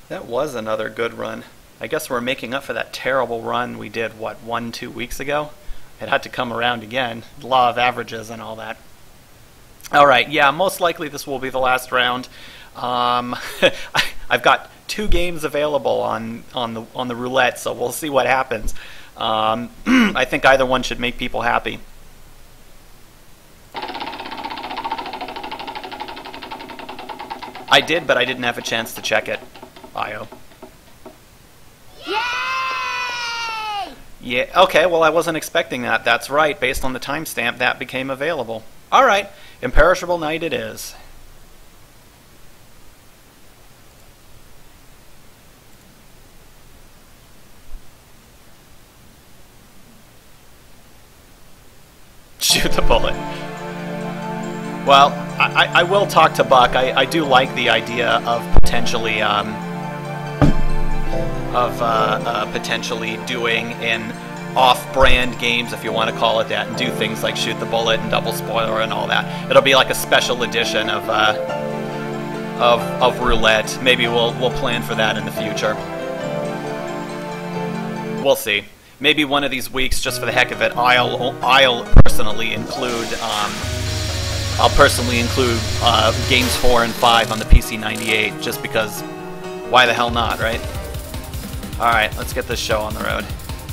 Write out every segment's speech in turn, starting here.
That was another good run. I guess we're making up for that terrible run we did, what, 1-2 weeks ago? It had to come around again. Law of averages and all that. Alright, yeah, most likely this will be the last round. I've got 2 games available on the roulette, so we'll see what happens. I think either one should make people happy. I did, but I didn't have a chance to check it. IO. Yay! Yeah, okay, well I wasn't expecting that. That's right, based on the timestamp, that became available. Alright, Imperishable Night it is. Shoot the bullet. Well, I will talk to Buck. I do like the idea of potentially doing an off-brand games, if you want to call it that, and do things like Shoot the Bullet and Double Spoiler and all that. It'll be like a special edition of Roulette. Maybe we'll plan for that in the future. We'll see. Maybe one of these weeks, just for the heck of it, I'll personally include games 4 and 5 on the PC98, just because why the hell not, right? Alright, let's get this show on the road.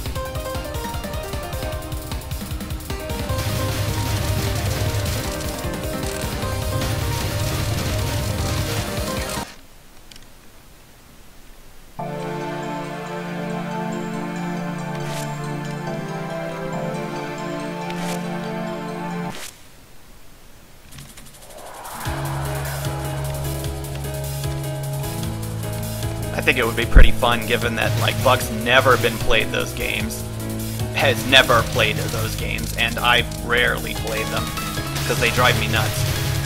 I think it would be pretty fun, given that like Buck's never played those games, has never played those games, and I've rarely played them because they drive me nuts.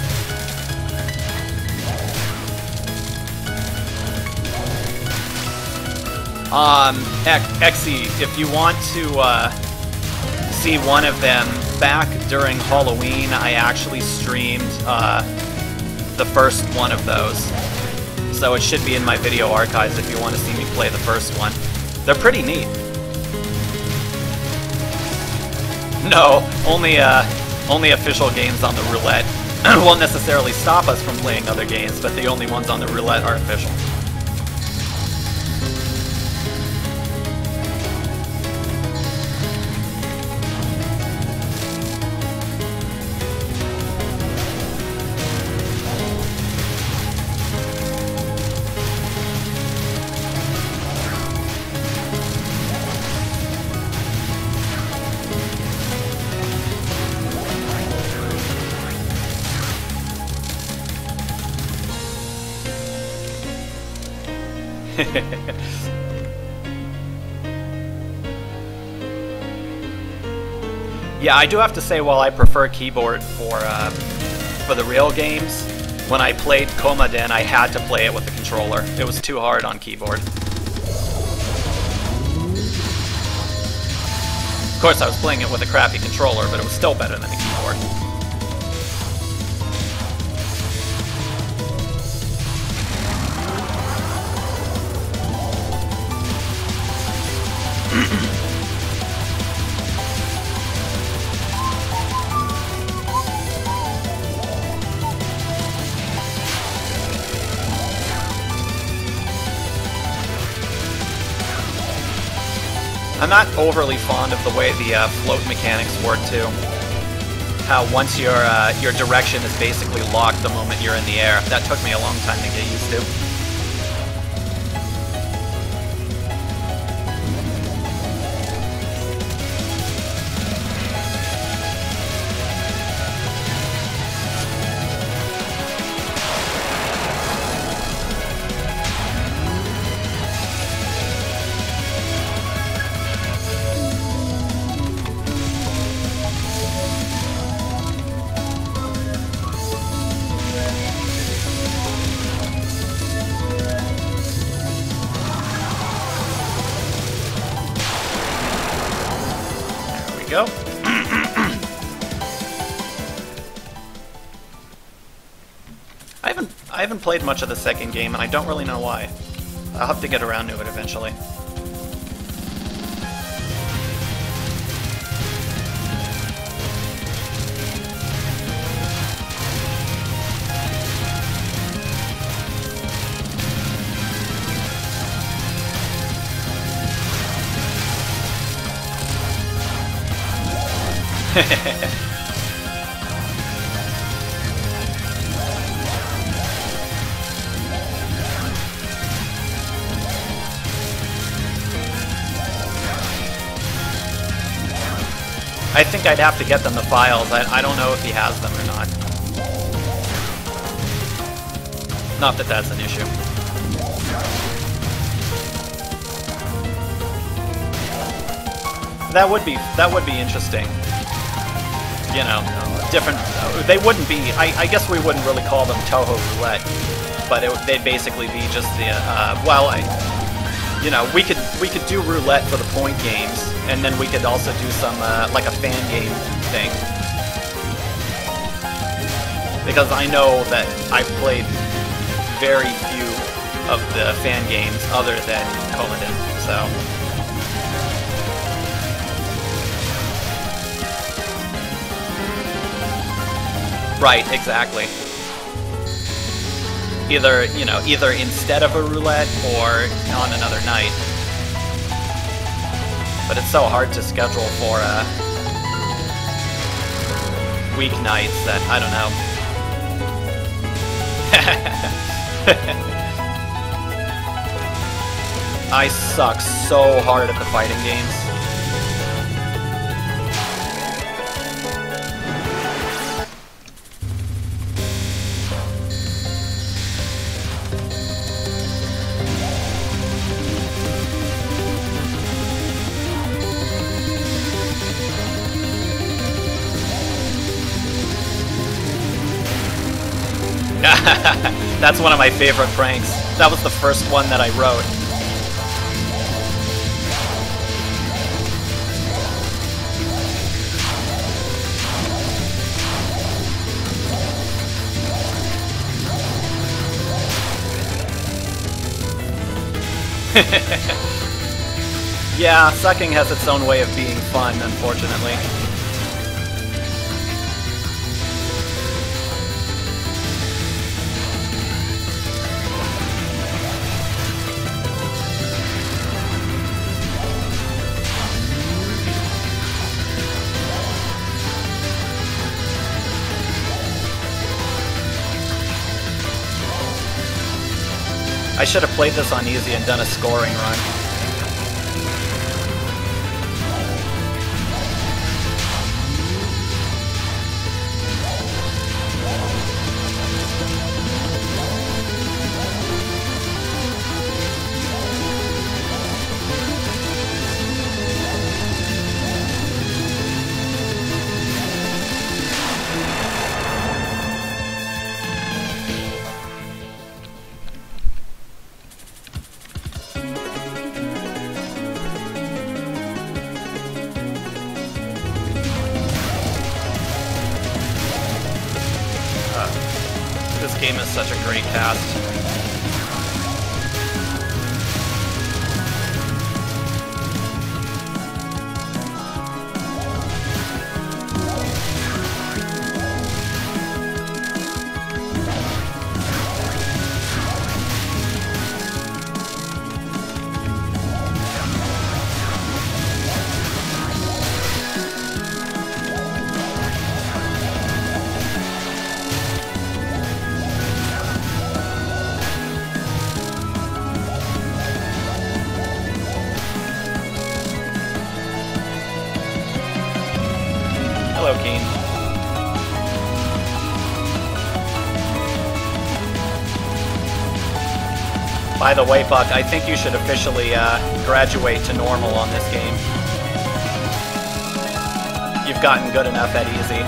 Exy, if you want to see one of them back during Halloween, I actually streamed the first one of those. So it should be in my video archives if you want to see me play the first one. They're pretty neat. No, only official games on the roulette won't necessarily stop us from playing other games, but the only ones on the roulette are official. Yeah, I do have to say, while I prefer keyboard for the real games, when I played Komaden, I had to play it with the controller. It was too hard on keyboard. Of course, I was playing it with a crappy controller, but it was still better than a keyboard. I'm not overly fond of the way the float mechanics work too. How once your direction is basically locked the moment you're in the air. That took me a long time to get used to. Go. I haven't played much of the second game, and I don't really know why. I'll have to get around to it eventually. I think I'd have to get them the files. I don't know if he has them or not. Not that that's an issue. That would be interesting. You know, different. They wouldn't be. I guess we wouldn't really call them Touhou Roulette, but they'd basically be just the. Well, you know, we could do roulette for the point games, and then we could also do some like a fan game thing. Because I know that I've played very few of the fan games other than Komoden, so. Right, exactly. Either, you know, either instead of a roulette or on another night. But it's so hard to schedule for weeknights that I don't know. I suck so hard at the fighting games. That's one of my favorite pranks. That was the first one that I wrote. Yeah, sucking has its own way of being fun, unfortunately. I should have played this on easy and done a scoring run. This game is such a great cast. Hello, Keen. By the way, Buck, I think you should officially graduate to normal on this game. You've gotten good enough at easy.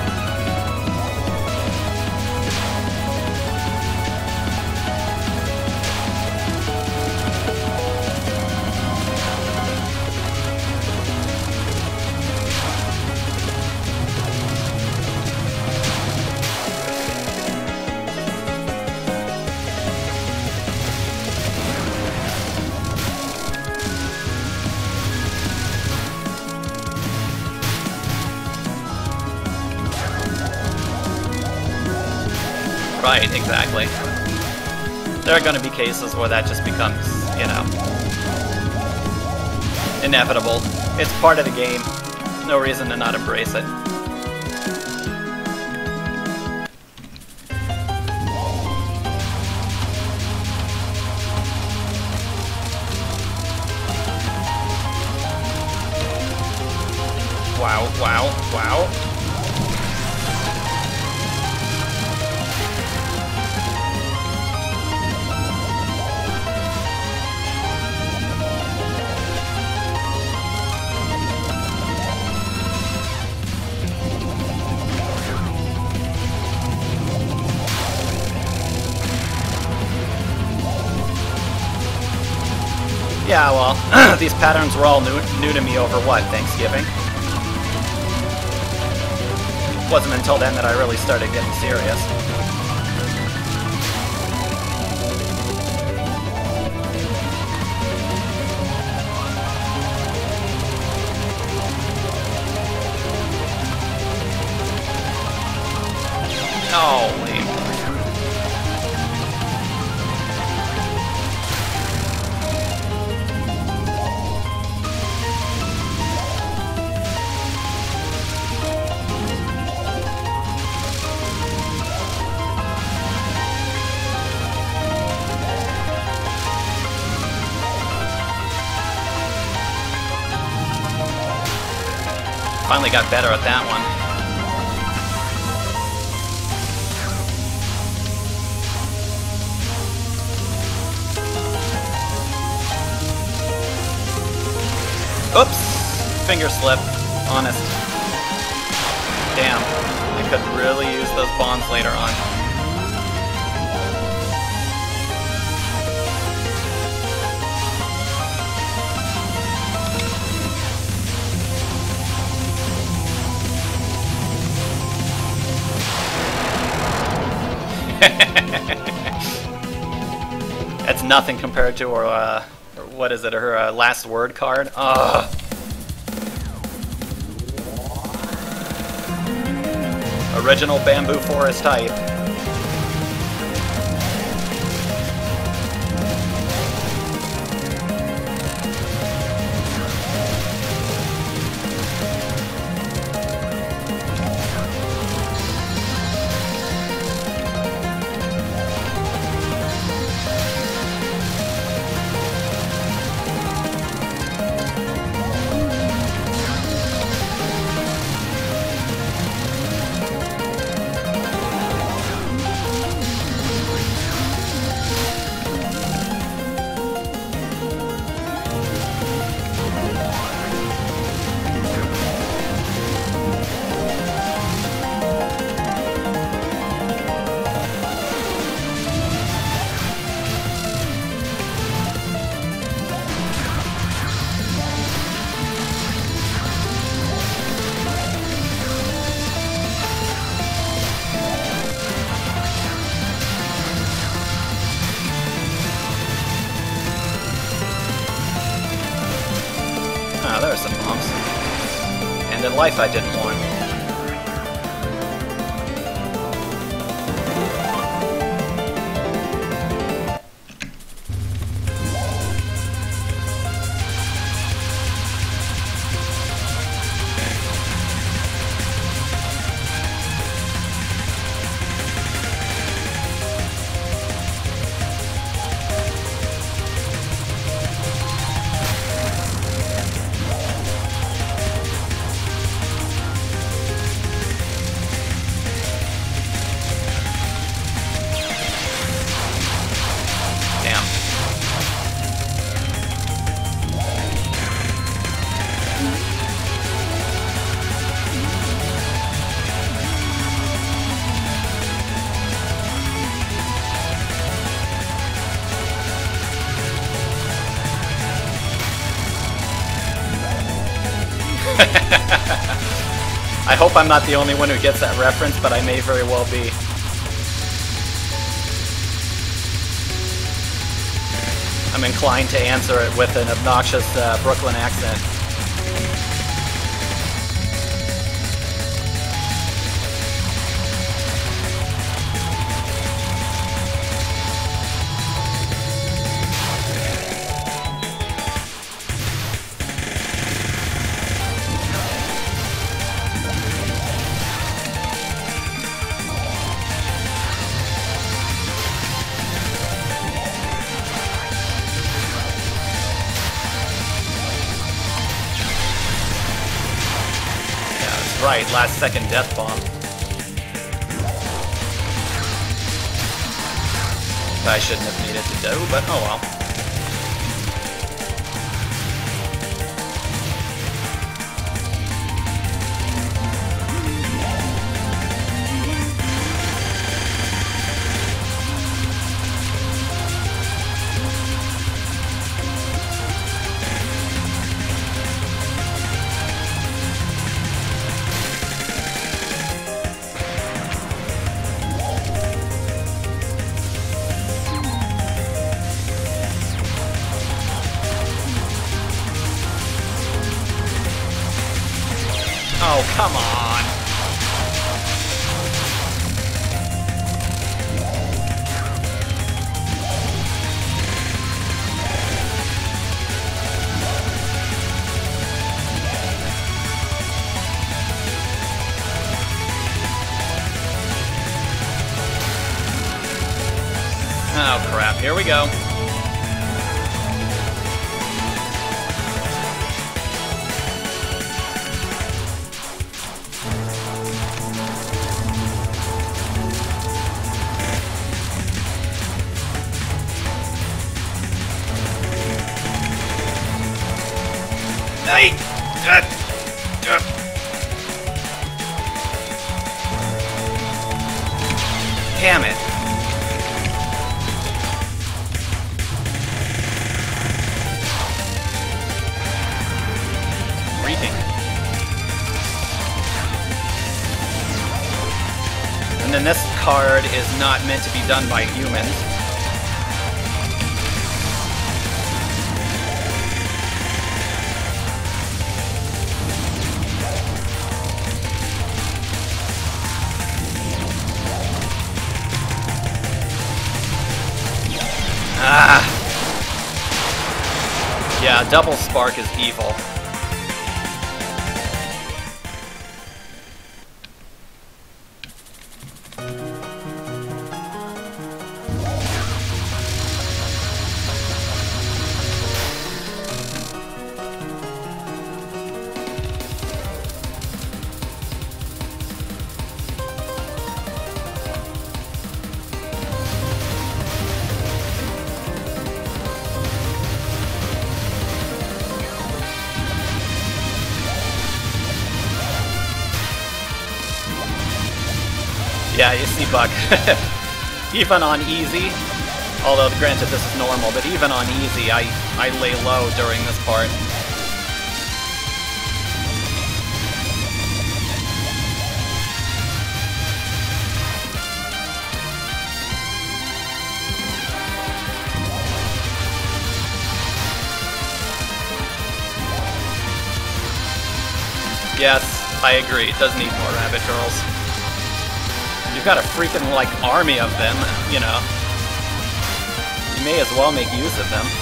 Right, exactly. There are going to be cases where that just becomes, you know, inevitable. It's part of the game. No reason to not embrace it. Wow, wow, wow. Yeah, well, these patterns were all new to me over what, Thanksgiving? It wasn't until then that I really started getting serious. Oh, lame. Finally got better at that one. Oops! Finger slip. Honest. Damn. I could really use those bombs later on. That's nothing compared to her, what is it, her last word card? Ugh. Original Bamboo Forest type. There are some bombs. And in life I didn't want. I hope I'm not the only one who gets that reference, but I may very well be. I'm inclined to answer it with an obnoxious Brooklyn accent. Right, last second death bomb. I shouldn't have needed to do, but oh well. Oh, come on. Oh, crap. Here we go. Damn it. Reaping. And then this card is not meant to be done by humans. Ah! Yeah, double spark is evil. Yeah, you see, Buck. Even on easy, although granted this is normal, but even on easy, I lay low during this part. Yes, I agree. It does need more rabbit girls. You've got a freaking, like, army of them, you know. You may as well make use of them.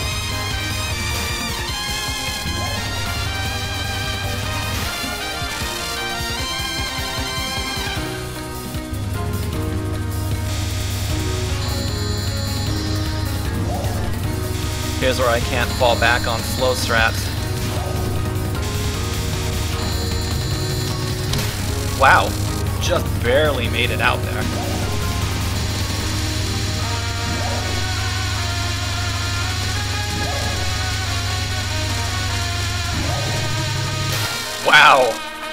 Here's where I can't fall back on slow straps. Wow. Just barely made it out there. Wow!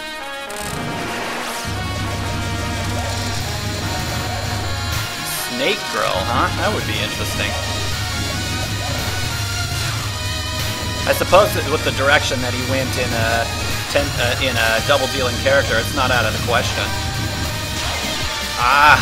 Snake Girl, huh? That would be interesting. I suppose that with the direction that he went in a double dealing character, it's not out of the question. Ah!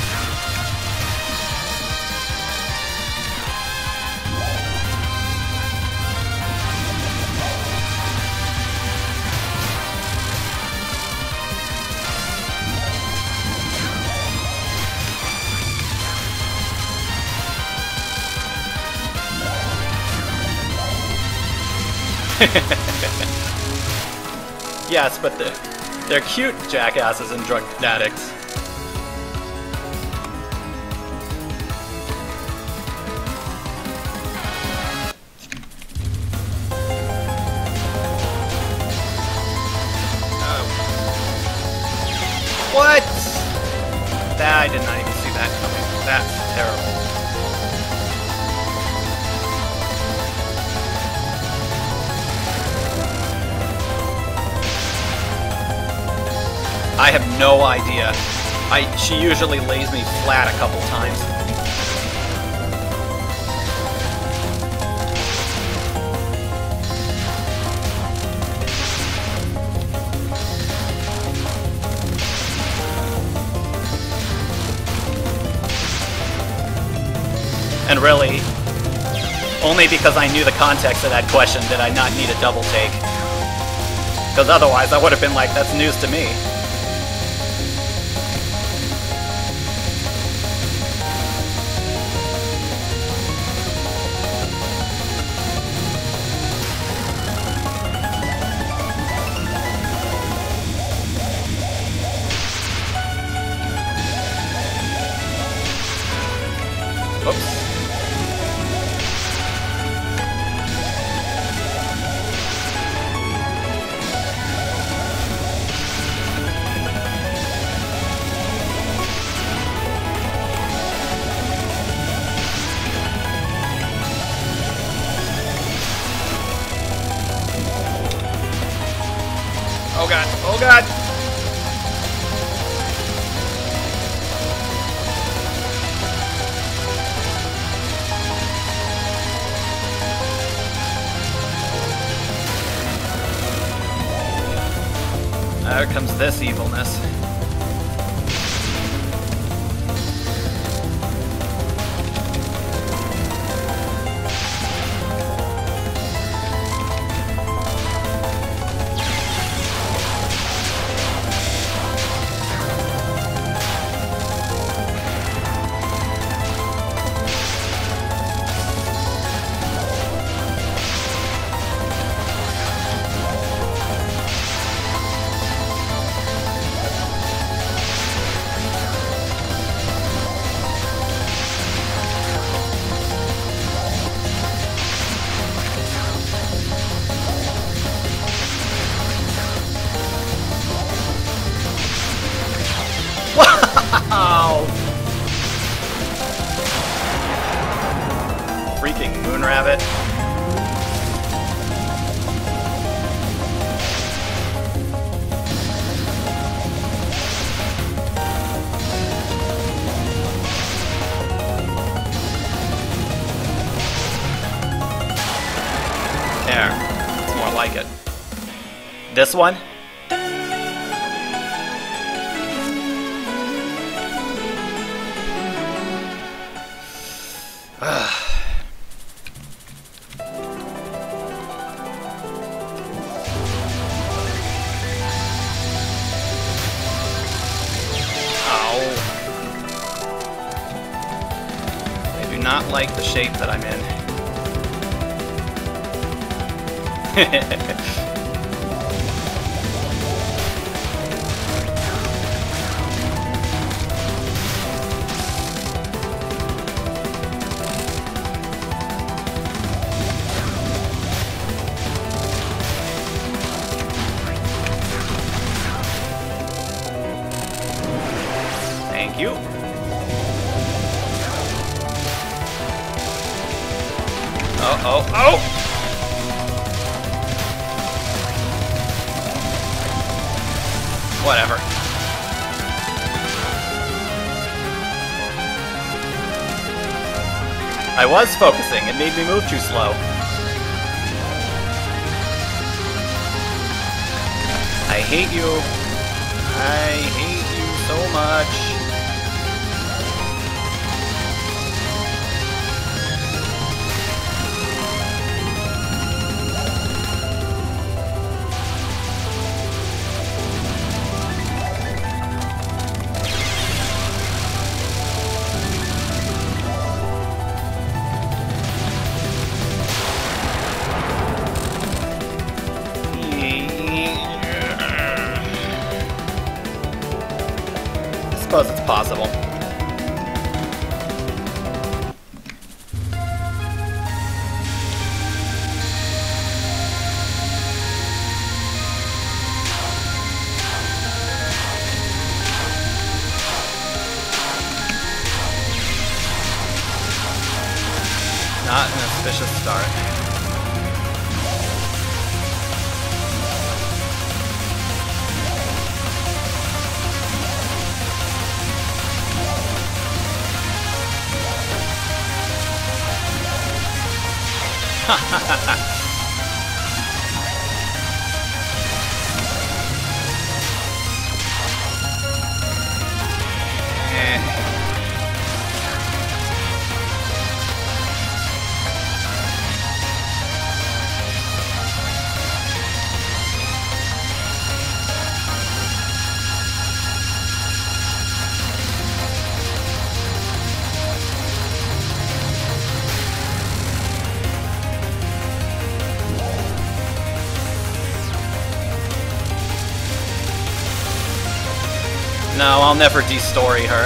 Yes, but they're cute jackasses and drug addicts. I did not even see that coming. That's terrible. I have no idea. She usually lays me flat a couple times. And really, only because I knew the context of that question did I not need a double take. Because otherwise I would have been like, that's news to me. Oops. Oh god, oh god! There comes this evilness. Wow! Freaking moon rabbit. There. It's more like it. This one? Not like the shape that I'm in. Thank you. Oh, oh, oh! Whatever. I was focusing. It made me move too slow. I hate you. I hate you so much. I suppose it's possible. such a start. No, I'll never de-story her.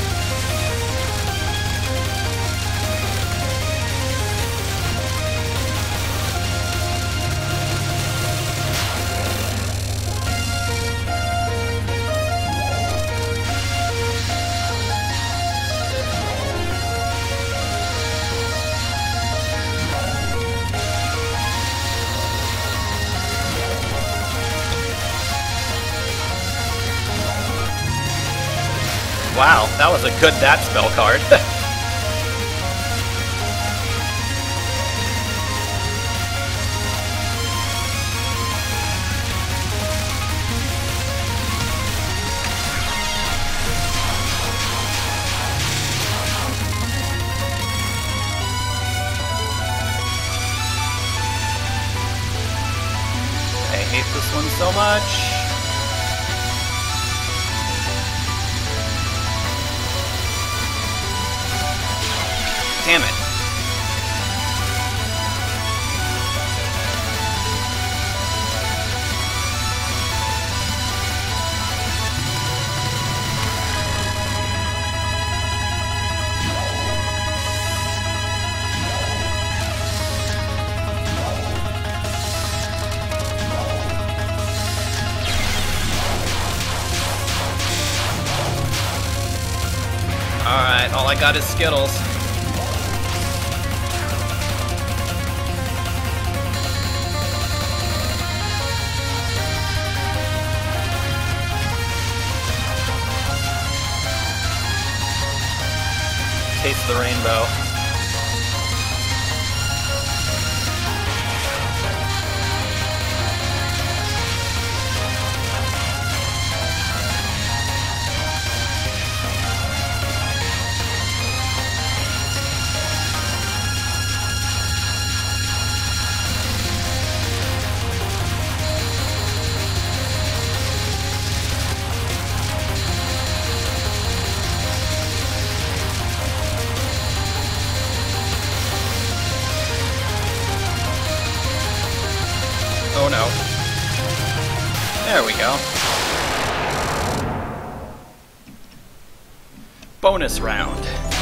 Wow, that was a good that spell card. I hate this one so much. Damn it. Alright, all I got is Skittles. Taste the rainbow. Oh no. There we go. Bonus round.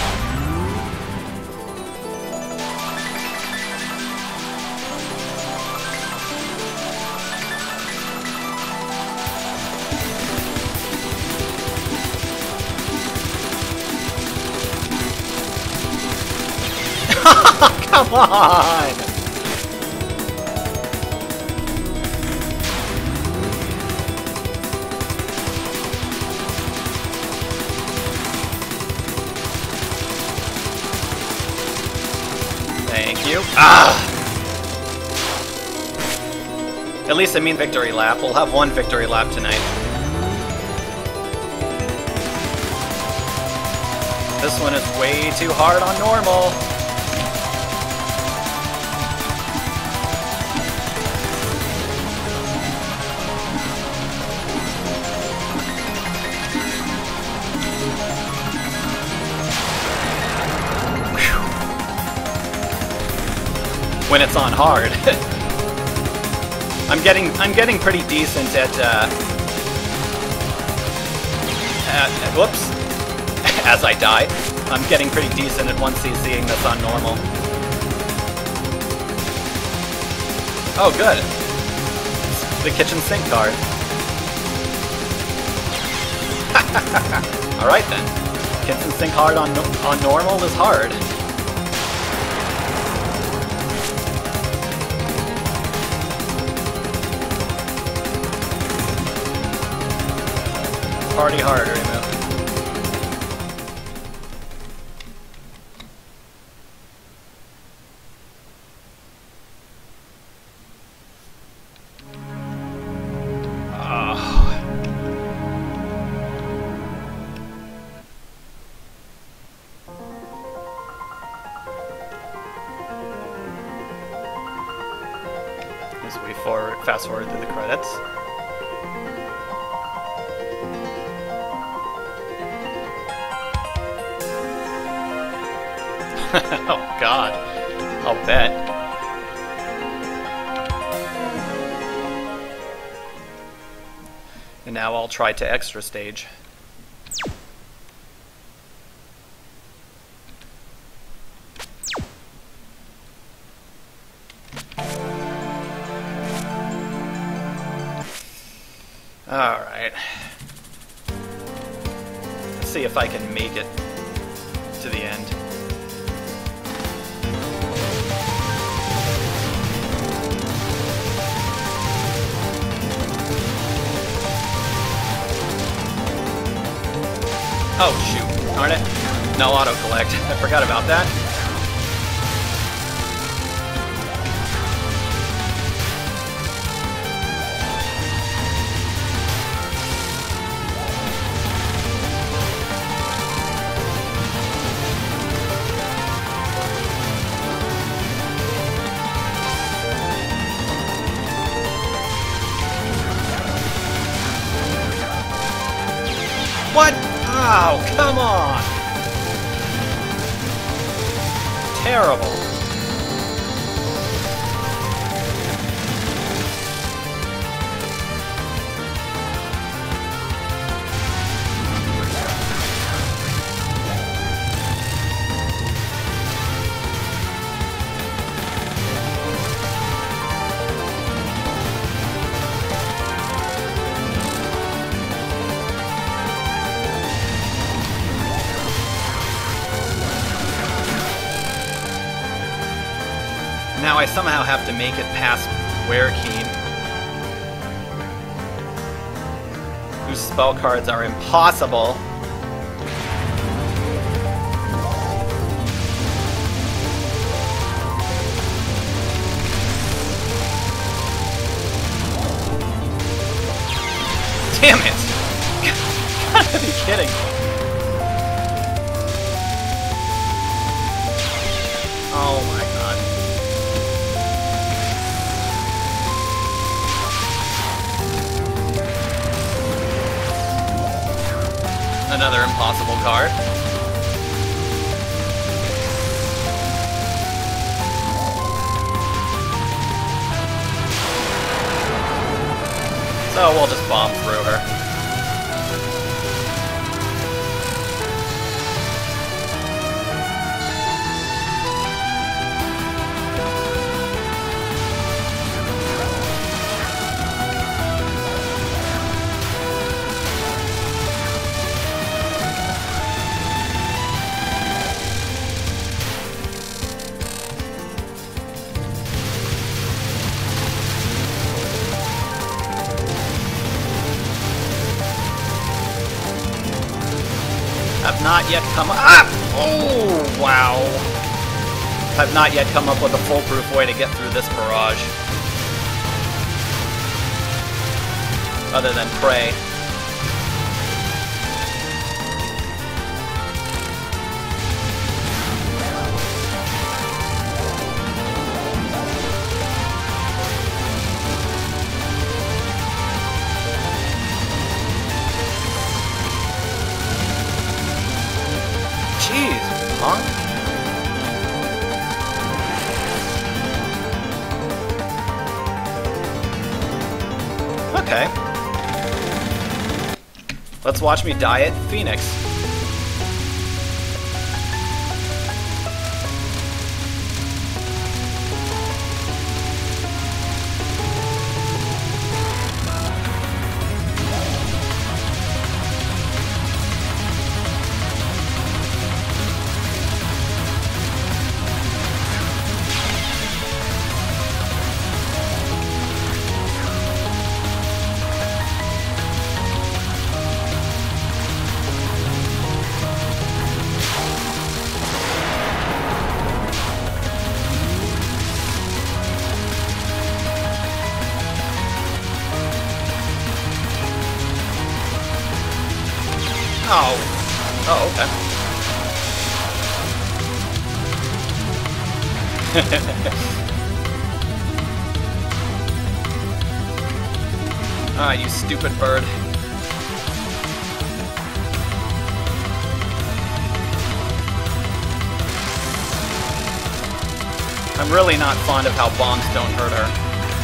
Come on! Thank you. Ah! At least I mean victory lap. We'll have one victory lap tonight. This one is way too hard on normal. When it's on hard. I'm getting pretty decent at whoops. As I die, I'm getting pretty decent at 1cc'ing this on normal. Oh, good. It's the kitchen sink card. All right then. Kitchen sink hard on normal is hard. party harder, you know. As we fast forward through the credits. Oh god, I'll bet. And now I'll try to extra stage. Alright. Let's see if I can make it to the end. Oh shoot, darn it. No auto-collect. I forgot about that. What? Oh, come on! Terrible. Now I somehow have to make it past Werekeen, whose spell cards are impossible. Damn it! You gotta be kidding me. Oh my god. Another impossible card. So we'll just bomb through her. Have not yet come up. Oh, wow. Have not yet come up with a foolproof way to get through this barrage. Other than pray. Jeez, punk. Okay. Let's watch me die at Phoenix. Oh. Oh, okay. Ah, you stupid bird. I'm really not fond of how bombs don't hurt her.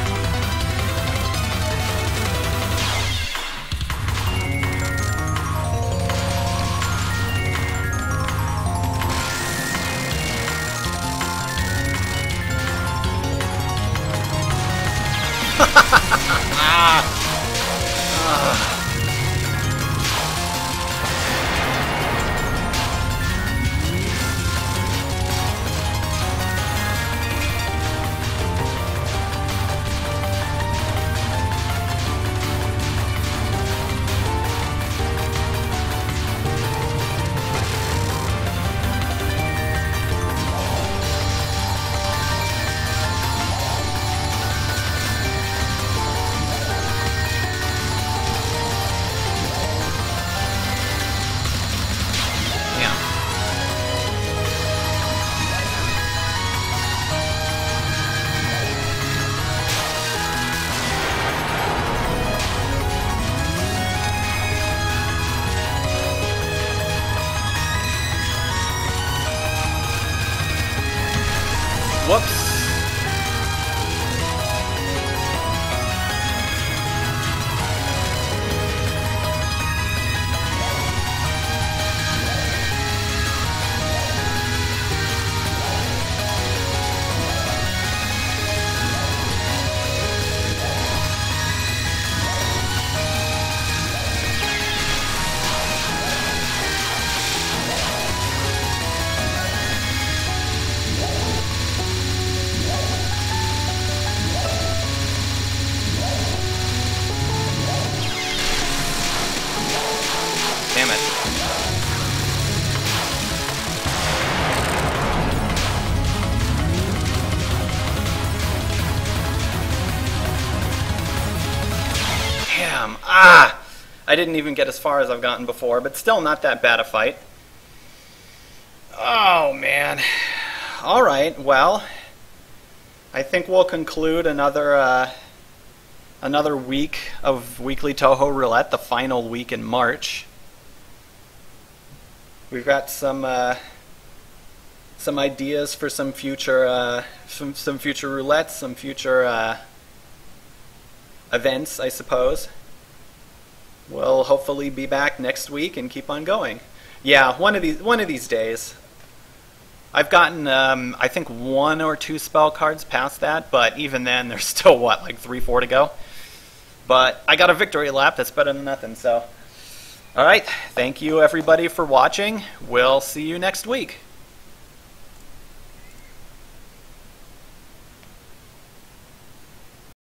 Whoops. Damn it. Damn. Ah! I didn't even get as far as I've gotten before, but still not that bad a fight. Oh, man. Alright, well, I think we'll conclude another week of Weekly Touhou Roulette, the final week in March. We've got some ideas for some future some future roulettes, some future events, I suppose. We'll hopefully be back next week and keep on going. Yeah, one of these days. I've gotten I think 1 or 2 spell cards past that, but even then there's still what, like 3-4 to go. But I got a victory lap, that's better than nothing, so. Alright, thank you everybody for watching. We'll see you next week.